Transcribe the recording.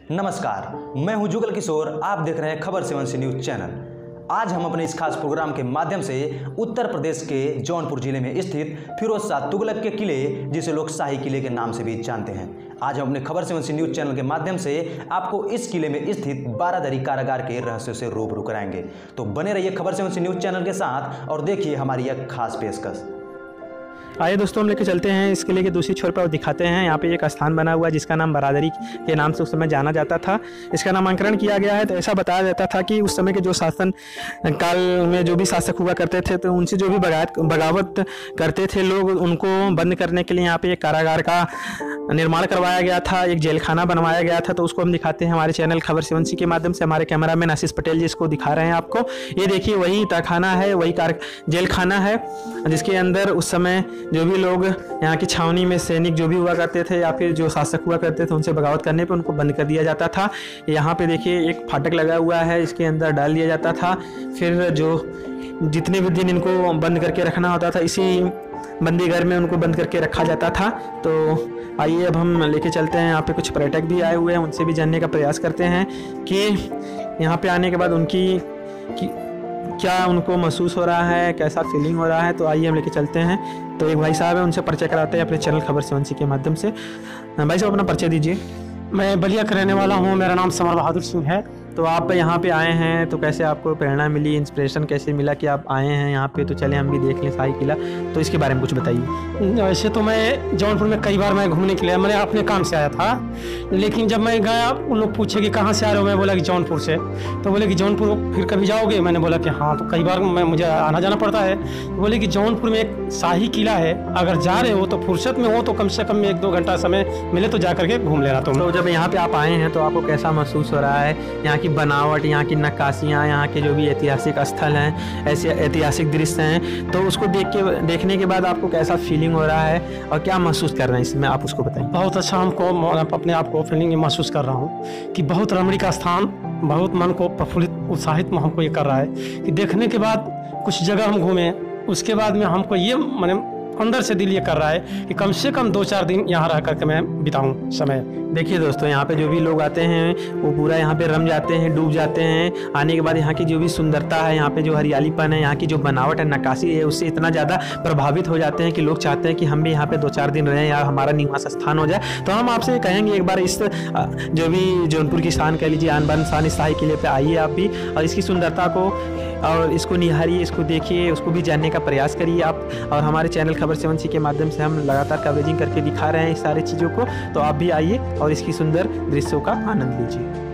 नमस्कार, मैं हूं जुगल किशोर। आप देख रहे हैं खबर 7 न्यूज चैनल। आज हम अपने इस खास प्रोग्राम के माध्यम से उत्तर प्रदेश के जौनपुर जिले में स्थित फिरोज शाह तुगलक के किले, जिसे लोग शाही किले के नाम से भी जानते हैं, आज हम अपने खबर 7 न्यूज चैनल के माध्यम से आपको इस किले में स्थित बारादरी कारागार के रहस्यों से रूबरू कराएंगे। तो बने रहिए खबर 7 न्यूज चैनल के साथ और देखिए हमारी यह खास पेशकश। आइए दोस्तों, हम लेके चलते हैं इस किले के दूसरी छोर पर और दिखाते हैं। यहाँ पे एक स्थान बना हुआ है जिसका नाम बारादरी के नाम से उस समय जाना जाता था। इसका नामांकन किया गया है। तो ऐसा बताया जाता था कि उस समय के जो शासन काल में जो भी शासक हुआ करते थे, तो उनसे जो भी बगावत करते थे लोग, उनको बंद करने के लिए यहाँ पे एक कारागार का निर्माण करवाया गया था, एक जेल खाना बनवाया गया था। तो उसको हम दिखाते हैं हमारे चैनल खबर 7 के माध्यम से। हमारे कैमरामैन आशीष पटेल जी इसको दिखा रहे हैं आपको। ये देखिए, वही तहखाना है, वही जेल खाना है, जिसके अंदर उस समय जो भी लोग यहाँ की छावनी में सैनिक जो भी हुआ करते थे या फिर जो शासक हुआ करते थे, उनसे बगावत करने पे उनको बंद कर दिया जाता था। यहाँ पे देखिए एक फाटक लगा हुआ है, इसके अंदर डाल दिया जाता था। फिर जो जितने भी दिन इनको बंद करके रखना होता था, इसी बंदी घर में उनको बंद करके रखा जाता था। तो आइए अब हम लेके चलते हैं। यहाँ पे कुछ पर्यटक भी आए हुए हैं, उनसे भी जानने का प्रयास करते हैं कि यहाँ पे आने के बाद क्या उनको महसूस हो रहा है, कैसा फीलिंग हो रहा है। तो आइए हम लेके चलते हैं। तो एक भाई साहब है, उनसे परिचय कराते हैं अपने चैनल खबर 7 के माध्यम से। भाई साहब, अपना परिचय दीजिए। मैं बलिया का रहने वाला हूँ, मेरा नाम समर बहादुर सिंह है। तो आप यहाँ पे आए हैं, तो कैसे आपको प्रेरणा मिली, इंस्पिरेशन कैसे मिला कि आप आए हैं यहाँ पे, तो चले हम भी देख लें शाही किला। तो इसके बारे में कुछ बताइए। वैसे तो मैं जौनपुर में कई बार मैं घूमने के लिए, मैंने अपने काम से आया था, लेकिन जब मैं गया उन लोग पूछे कि कहाँ से आ रहे हो, मैं बोला कि जौनपुर से। तो बोले कि जौनपुर फिर कभी जाओगे, मैंने बोला कि हाँ। तो कई बार मुझे आना जाना पड़ता है। बोले कि जौनपुर में एक शाही किला है, अगर जा रहे हो तो फुर्सत में हो तो कम से कम 1-2 घंटा समय मिले तो जा करके घूम लेना तुम। तो जब यहाँ पे आप आए हैं तो आपको कैसा महसूस हो रहा है? यहाँ की बनावट, यहाँ की नक्काशियाँ, यहाँ के जो भी ऐतिहासिक स्थल हैं, ऐसे ऐतिहासिक दृश्य हैं, तो उसको देखने के बाद आपको कैसा फीलिंग हो रहा है और क्या महसूस कर रहे हैं इसमें, आप उसको बताइए। बहुत अच्छा हमको अपने आप को फीलिंग महसूस कर रहा हूँ कि बहुत रमणीक स्थान, बहुत मन को प्रफुल्लित उत्साहित हमको ये कर रहा है कि देखने के बाद कुछ जगह हम घूमें, उसके बाद में हमको ये मैंने अंदर से दिल ये कर रहा है कि कम से कम 2-4 दिन यहाँ रह करके मैं बिताऊं समय। देखिए दोस्तों, यहाँ पे जो भी लोग आते हैं वो पूरा यहाँ पे रम जाते हैं, डूब जाते हैं। आने के बाद यहाँ की जो भी सुंदरता है, यहाँ पे जो हरियालीपन है, यहाँ की जो बनावट है, नक्काशी है, उससे इतना ज़्यादा प्रभावित हो जाते हैं कि लोग चाहते हैं कि हम भी यहाँ पे 2-4 दिन रहें या हमारा निवास स्थान हो जाए। तो हम आपसे कहेंगे एक बार इस जो भी जौनपुर की शान कह लीजिए, आन बान शान, इस शाही किले पे आइए आप भी और इसकी सुंदरता को और इसको निहारिए, इसको देखिए, उसको भी जानने का प्रयास करिए आप। और हमारे चैनल खबर 7 के माध्यम से हम लगातार कवरेजिंग करके दिखा रहे हैं इस सारी चीज़ों को। तो आप भी आइए और इसकी सुंदर दृश्यों का आनंद लीजिए।